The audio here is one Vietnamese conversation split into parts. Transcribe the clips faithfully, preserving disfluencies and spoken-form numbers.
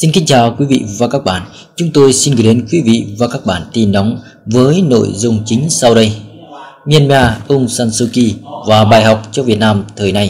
Xin kính chào quý vị và các bạn. Chúng tôi xin gửi đến quý vị và các bạn tin nóng với nội dung chính sau đây. Myanmar, Aung San Suu Kyi và bài học cho Việt Nam thời nay.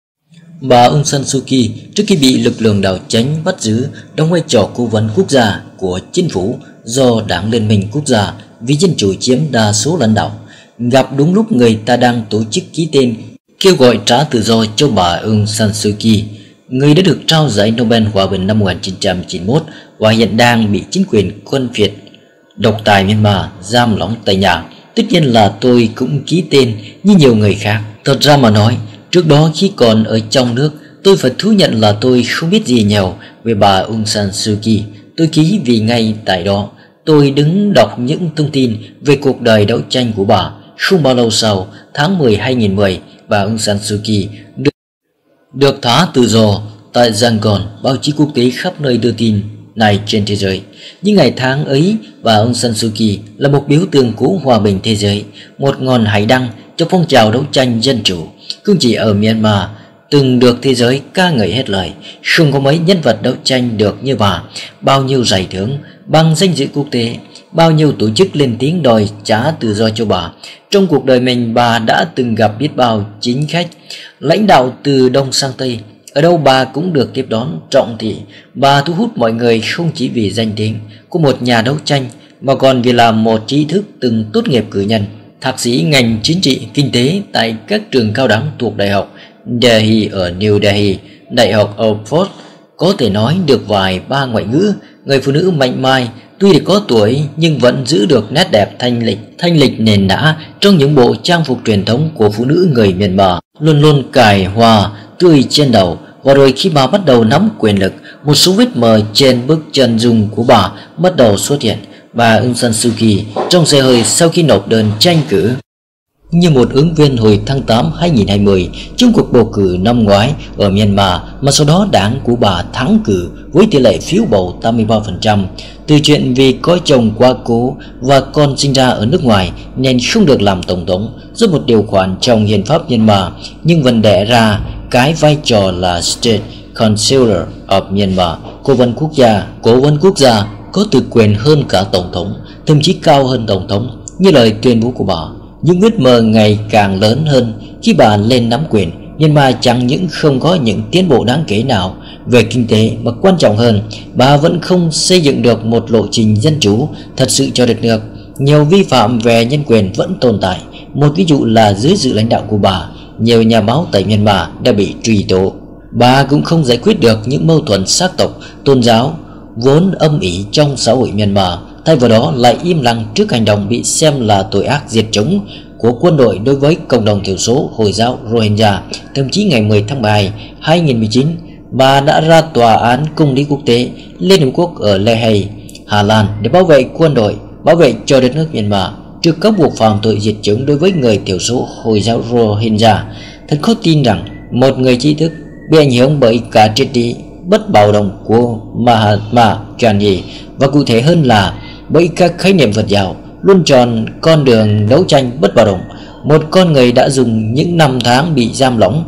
Bà Aung San Suu Kyi trước khi bị lực lượng đảo chánh bắt giữ đóng vai trò cố vấn quốc gia của chính phủ do Đảng Liên minh Quốc gia vì Dân chủ chiếm đa số lãnh đạo, gặp đúng lúc người ta đang tổ chức ký tên kêu gọi trả tự do cho bà Aung San Suu Kyi, người đã được trao giải Nobel Hòa bình năm một nghìn chín trăm chín mươi mốt và hiện đang bị chính quyền quân Việt độc tài Myanmar giam lỏng tại nhà. Tất nhiên là tôi cũng ký tên như nhiều người khác. Thật ra mà nói, trước đó khi còn ở trong nước, tôi phải thú nhận là tôi không biết gì nhiều về bà Aung San Suu Kyi. Tôi ký vì ngay tại đó tôi đứng đọc những thông tin về cuộc đời đấu tranh của bà. Không bao lâu sau, tháng mười hai nghìn mười, bà Aung San Suu Kyi được, được thả tự do tại Yangon. Báo chí quốc tế khắp nơi đưa tin này trên thế giới. Những ngày tháng ấy, bà Aung San Suu Kyi là một biểu tượng của hòa bình thế giới, một ngọn hải đăng cho phong trào đấu tranh dân chủ. Không chỉ ở Myanmar từng được thế giới ca ngợi hết lời, không có mấy nhân vật đấu tranh được như bà. Bao nhiêu giải thưởng bằng danh dự quốc tế, bao nhiêu tổ chức lên tiếng đòi trả tự do cho bà. Trong cuộc đời mình, bà đã từng gặp biết bao chính khách, lãnh đạo từ Đông sang Tây. Ở đâu bà cũng được tiếp đón trọng thị. Bà thu hút mọi người không chỉ vì danh tiếng của một nhà đấu tranh, mà còn vì là một trí thức từng tốt nghiệp cử nhân, thạc sĩ ngành chính trị kinh tế tại các trường cao đẳng thuộc Đại học Delhi ở New Delhi, Đại học Oxford. Có thể nói được vài ba ngoại ngữ. Người phụ nữ mạnh mai, tuy đã có tuổi nhưng vẫn giữ được nét đẹp thanh lịch, thanh lịch nền nã trong những bộ trang phục truyền thống của phụ nữ người Myanmar, luôn luôn cài hoa tươi trên đầu. Và rồi khi bà bắt đầu nắm quyền lực, một số vết mờ trên bức chân dung của bà bắt đầu xuất hiện. Bà Aung San Suu Kyi trong xe hơi sau khi nộp đơn tranh cử như một ứng viên hồi tháng tám hai nghìn hai mươi trong cuộc bầu cử năm ngoái ở Myanmar, mà sau đó đảng của bà thắng cử với tỷ lệ phiếu bầu tám mươi ba phần trăm. Từ chuyện vì có chồng quá cố và con sinh ra ở nước ngoài nên không được làm tổng thống do một điều khoản trong hiến pháp Myanmar, nhưng vẫn đẻ ra cái vai trò là State Counselor of Myanmar, cố vấn quốc gia. Cố vấn quốc gia có thực quyền hơn cả tổng thống, thậm chí cao hơn tổng thống, như lời tuyên bố của bà. Những vết mờ ngày càng lớn hơn khi bà lên nắm quyền. Myanmar chẳng những không có những tiến bộ đáng kể nào về kinh tế, mà quan trọng hơn, bà vẫn không xây dựng được một lộ trình dân chủ thật sự cho đất nước. Nhiều vi phạm về nhân quyền vẫn tồn tại. Một ví dụ là dưới sự lãnh đạo của bà, nhiều nhà báo tại Myanmar đã bị truy tố. Bà cũng không giải quyết được những mâu thuẫn sắc tộc, tôn giáo vốn âm ỉ trong xã hội Myanmar. Thay vào đó lại im lặng trước hành động bị xem là tội ác diệt chủng của quân đội đối với cộng đồng thiểu số Hồi giáo Rohingya. Thậm chí ngày mười tháng mười hai hai nghìn mười chín, bà đã ra tòa án công lý quốc tế Liên Hợp Quốc ở Le Haye, Hà Lan để bảo vệ quân đội, bảo vệ cho đất nước Myanmar trước các buộc phạm tội diệt chủng đối với người thiểu số Hồi giáo Rohingya. Thật khó tin rằng một người trí thức bị ảnh hưởng bởi cả triết lý bất bạo động của Mahatma Gandhi, và cụ thể hơn là bởi các khái niệm Phật giáo, luôn chọn con đường đấu tranh bất bạo động. Một con người đã dùng những năm tháng bị giam lỏng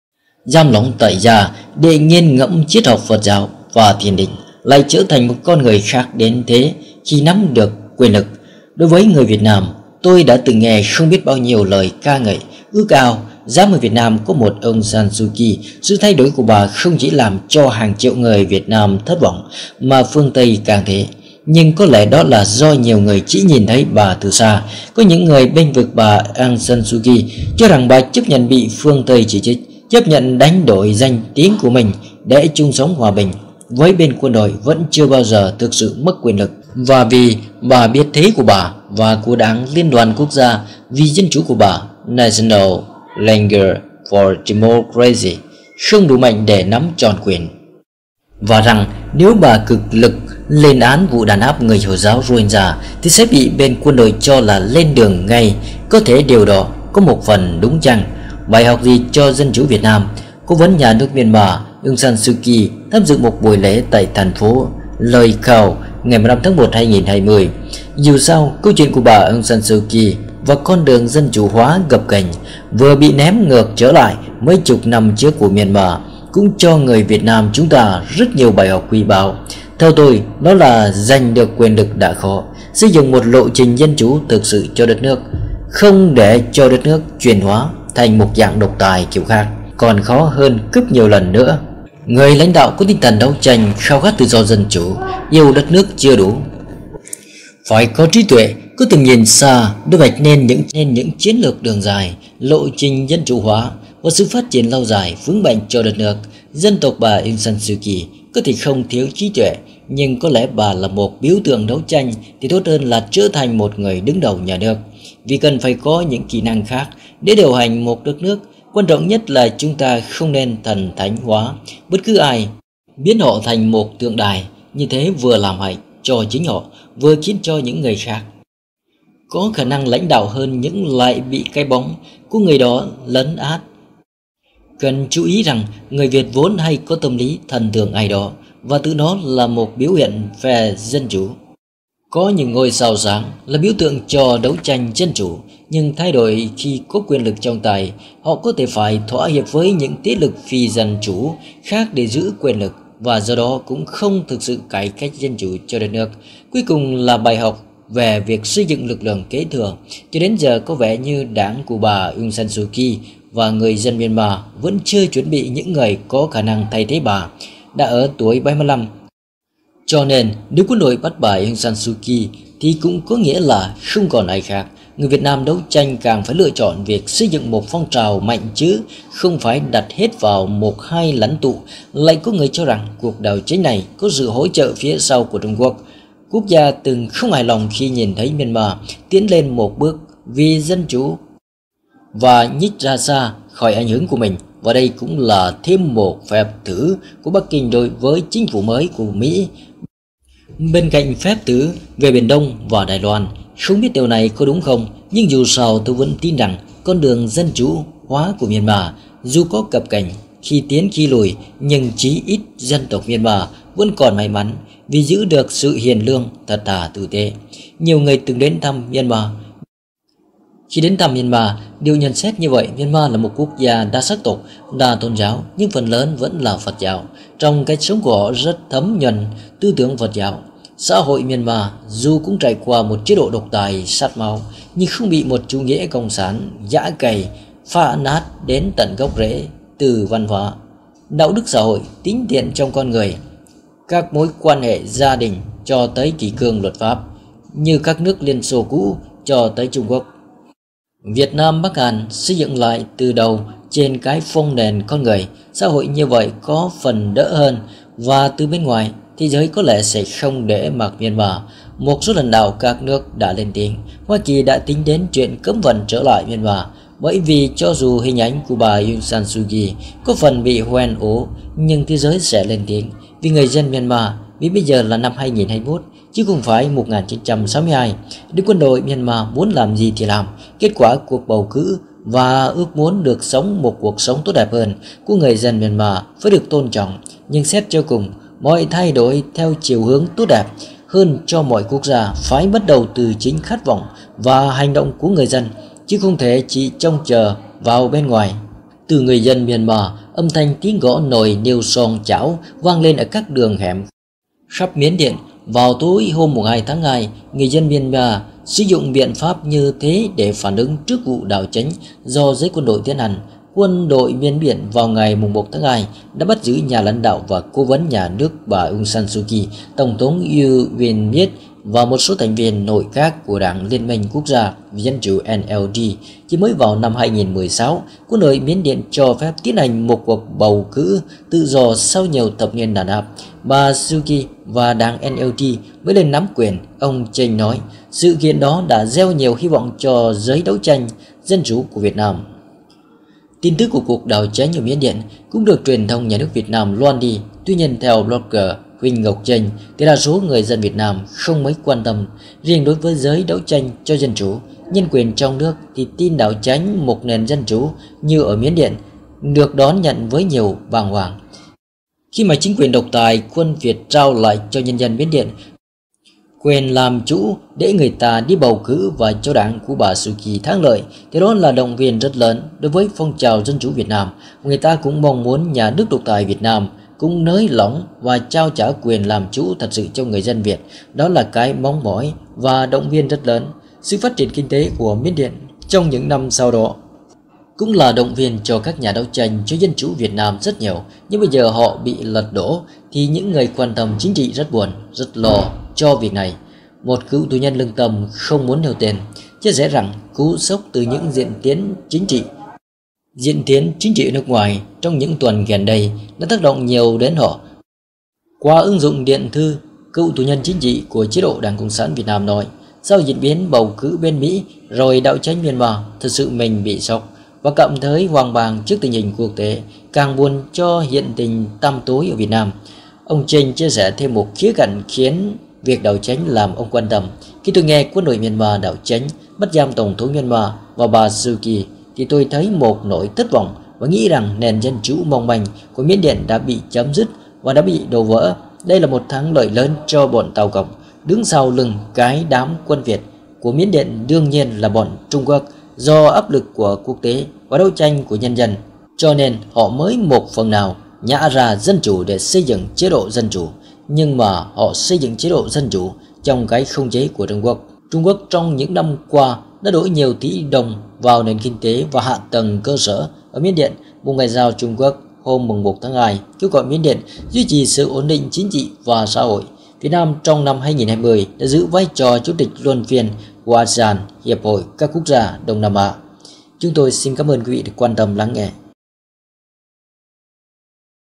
giam lỏng tại gia để nghiền ngẫm triết học Phật giáo và thiền định, lại trở thành một con người khác đến thế khi nắm được quyền lực. Đối với người Việt Nam, tôi đã từng nghe không biết bao nhiêu lời ca ngợi, ước ao dám ở Việt Nam có một Aung San Suu Kyi. Sự thay đổi của bà không chỉ làm cho hàng triệu người Việt Nam thất vọng, mà phương Tây càng thế. Nhưng có lẽ đó là do nhiều người chỉ nhìn thấy bà từ xa. Có những người bênh vực bà Aung San Suu Kyi, cho rằng bà chấp nhận bị phương Tây chỉ trích, chấp nhận đánh đổi danh tiếng của mình để chung sống hòa bình với bên quân đội, vẫn chưa bao giờ thực sự mất quyền lực. Và vì bà biết thế của bà và của Đảng Liên đoàn Quốc gia vì Dân chủ của bà, National League for Democracy, không đủ mạnh để nắm trọn quyền, và rằng nếu bà cực lực lên án vụ đàn áp người Hồi giáo Rohingya thì sẽ bị bên quân đội cho là lên đường ngay. Có thể điều đó có một phần đúng chăng? Bài học gì cho dân chủ Việt Nam? Cố vấn nhà nước Myanmar Aung San Suu Kyi tham dự một buổi lễ tại thành phố Loi Khao ngày mười lăm tháng một hai nghìn hai mươi. Dù sao, câu chuyện của bà Aung San Suu Kyi và con đường dân chủ hóa gập ghềnh vừa bị ném ngược trở lại mấy chục năm trước của Myanmar cũng cho người Việt Nam chúng ta rất nhiều bài học quý báu. Theo tôi, đó là giành được quyền lực đã khó, xây dựng một lộ trình dân chủ thực sự cho đất nước, không để cho đất nước chuyển hóa thành một dạng độc tài kiểu khác, còn khó hơn gấp nhiều lần nữa. Người lãnh đạo có tinh thần đấu tranh, khao khát tự do dân chủ, yêu đất nước chưa đủ, phải có trí tuệ, có tầm nhìn xa, đối vạch nên những nên những chiến lược đường dài, lộ trình dân chủ hóa và sự phát triển lâu dài vững bền cho đất nước. Dân tộc bà Aung San Suu Kyi có thể không thiếu trí tuệ, nhưng có lẽ bà là một biểu tượng đấu tranh thì tốt hơn là trở thành một người đứng đầu nhà nước, vì cần phải có những kỹ năng khác để điều hành một đất nước. Quan trọng nhất là chúng ta không nên thần thánh hóa bất cứ ai, biến họ thành một tượng đài, như thế vừa làm hại cho chính họ, vừa khiến cho những người khác có khả năng lãnh đạo hơn những lại bị cái bóng của người đó lấn át. Cần chú ý rằng người Việt vốn hay có tâm lý thần tượng ai đó, và tự nó là một biểu hiện về dân chủ. Có những ngôi sao sáng là biểu tượng cho đấu tranh dân chủ, nhưng thay đổi khi có quyền lực trong tay, họ có thể phải thỏa hiệp với những thế lực phi dân chủ khác để giữ quyền lực, và do đó cũng không thực sự cải cách dân chủ cho đất nước. Cuối cùng là bài học về việc xây dựng lực lượng kế thừa. Cho đến giờ có vẻ như đảng của bà Aung San Suu Kyi và người dân Myanmar vẫn chưa chuẩn bị những người có khả năng thay thế bà đã ở tuổi bảy mươi lăm. Cho nên nếu quân đội bắt bà Aung San Suu Kyi thì cũng có nghĩa là không còn ai khác. Người Việt Nam đấu tranh càng phải lựa chọn việc xây dựng một phong trào mạnh, chứ không phải đặt hết vào một hai lãnh tụ. Lại có người cho rằng cuộc đấu tranh này có sự hỗ trợ phía sau của Trung Quốc. Quốc gia từng không hài lòng khi nhìn thấy Myanmar tiến lên một bước vì dân chủ và nhích ra xa khỏi ảnh hưởng của mình. Và đây cũng là thêm một phép thử của Bắc Kinh đối với chính phủ mới của Mỹ. Bên cạnh phép thử về Biển Đông và Đài Loan, không biết điều này có đúng không, nhưng dù sao tôi vẫn tin rằng con đường dân chủ hóa của Myanmar dù có cập cảnh khi tiến khi lùi, nhưng chí ít dân tộc Myanmar vẫn còn may mắn vì giữ được sự hiền lương, thật thà, tử tế. Nhiều người từng đến thăm Myanmar. Khi đến thăm Myanmar, điều nhận xét như vậy: Myanmar là một quốc gia đa sắc tộc, đa tôn giáo, nhưng phần lớn vẫn là Phật giáo. Trong cách sống của họ rất thấm nhuần tư tưởng Phật giáo. Xã hội Myanmar dù cũng trải qua một chế độ độc tài sát máu, nhưng không bị một chủ nghĩa cộng sản giã cày phá nát đến tận gốc rễ, từ văn hóa, đạo đức xã hội, tính thiện trong con người, các mối quan hệ gia đình cho tới kỷ cương luật pháp, như các nước Liên Xô cũ cho tới Trung Quốc. Việt Nam, Bắc Hàn xây dựng lại từ đầu trên cái phông nền con người. Xã hội như vậy có phần đỡ hơn, và từ bên ngoài thế giới có lẽ sẽ không để mặc Myanmar. Một số lãnh đạo các nước đã lên tiếng. Hoa Kỳ đã tính đến chuyện cấm vận trở lại Myanmar, bởi vì cho dù hình ảnh của bà Aung San Suu Kyi có phần bị hoen ố, nhưng thế giới sẽ lên tiếng vì người dân Myanmar. Vì bây giờ là năm hai nghìn không trăm hai mươi mốt chứ không phải một nghìn chín trăm sáu mươi hai. Nếu quân đội Myanmar muốn làm gì thì làm. Kết quả cuộc bầu cử và ước muốn được sống một cuộc sống tốt đẹp hơn của người dân Myanmar phải được tôn trọng. Nhưng xét cho cùng, mọi thay đổi theo chiều hướng tốt đẹp hơn cho mọi quốc gia phải bắt đầu từ chính khát vọng và hành động của người dân, chứ không thể chỉ trông chờ vào bên ngoài. Từ người dân Myanmar, âm thanh tiếng gõ nồi niêu son chảo vang lên ở các đường hẻm khắp Miến Điện. Vào tối hôm mùng hai tháng hai, người dân Myanmar sử dụng biện pháp như thế để phản ứng trước vụ đảo chính do giới quân đội tiến hành. Quân đội Miến Điện vào ngày mùng một tháng hai đã bắt giữ nhà lãnh đạo và cố vấn nhà nước bà Aung San Suu Kyi, Tổng thống U Win Myint và một số thành viên nội các của Đảng Liên minh Quốc gia Dân chủ N L D. Chỉ mới vào năm hai nghìn không trăm mười sáu, quân đội Miến Điện cho phép tiến hành một cuộc bầu cử tự do sau nhiều thập niên đàn áp. Bà Suu Kyi và Đảng N L D mới lên nắm quyền. Ông Cheng nói sự kiện đó đã gieo nhiều hy vọng cho giới đấu tranh dân chủ của Việt Nam. Tin tức của cuộc đảo chính ở Miến Điện cũng được truyền thông nhà nước Việt Nam loan đi. Tuy nhiên, theo blogger Huỳnh Ngọc Chênh thì đa số người dân Việt Nam không mấy quan tâm. Riêng đối với giới đấu tranh cho dân chủ, nhân quyền trong nước thì tin đảo chính một nền dân chủ như ở Miến Điện được đón nhận với nhiều bàng hoàng. Khi mà chính quyền độc tài quân Việt trao lại cho nhân dân Miến Điện quyền làm chủ để người ta đi bầu cử và cho đảng của bà Suu Kyi thắng lợi, thì đó là động viên rất lớn đối với phong trào dân chủ Việt Nam. Người ta cũng mong muốn nhà nước độc tài Việt Nam cũng nới lỏng và trao trả quyền làm chủ thật sự cho người dân Việt. Đó là cái mong mỏi và động viên rất lớn sự phát triển kinh tế của Miến Điện trong những năm sau đó. Cũng là động viên cho các nhà đấu tranh cho dân chủ Việt Nam rất nhiều. Nhưng bây giờ họ bị lật đổ thì những người quan tâm chính trị rất buồn, rất lo cho việc này. Một cựu tù nhân lương tâm không muốn nêu tên chia sẻ rằng cú sốc từ những diễn tiến chính trị diễn tiến chính trị ở nước ngoài trong những tuần gần đây đã tác động nhiều đến họ. Qua ứng dụng điện thư, cựu tù nhân chính trị của chế độ Đảng Cộng sản Việt Nam nói, sau diễn biến bầu cử bên Mỹ rồi đấu tranh Myanmar, thật sự mình bị sốc và cảm thấy hoang mang trước tình hình quốc tế, càng buồn cho hiện tình tăm tối ở Việt Nam. Ông Trình chia sẻ thêm một khía cạnh khiến việc đấu tranh làm ông quan tâm. Khi tôi nghe quân đội Myanmar đấu tranh bắt giam Tổng thống Myanmar và bà Suu Kyi thì tôi thấy một nỗi thất vọng và nghĩ rằng nền dân chủ mong manh của Miến Điện đã bị chấm dứt và đã bị đổ vỡ. Đây là một thắng lợi lớn cho bọn Tàu Cộng. Đứng sau lưng cái đám quân Việt của Miến Điện đương nhiên là bọn Trung Quốc, do áp lực của quốc tế và đấu tranh của nhân dân, cho nên họ mới một phần nào nhả ra dân chủ để xây dựng chế độ dân chủ. Nhưng mà họ xây dựng chế độ dân chủ trong cái khống chế của Trung Quốc. Trung Quốc trong những năm qua đã đổ nhiều tỷ đồng vào nền kinh tế và hạ tầng cơ sở ở Miến Điện. Bộ Ngoại giao Trung Quốc hôm mùng một tháng hai kêu gọi Miến Điện duy trì sự ổn định chính trị và xã hội. Việt Nam trong năm hai nghìn không trăm hai mươi đã giữ vai trò chủ tịch luân phiên của a sê an, Hiệp hội các quốc gia Đông Nam Á. Chúng tôi xin cảm ơn quý vị đã quan tâm lắng nghe.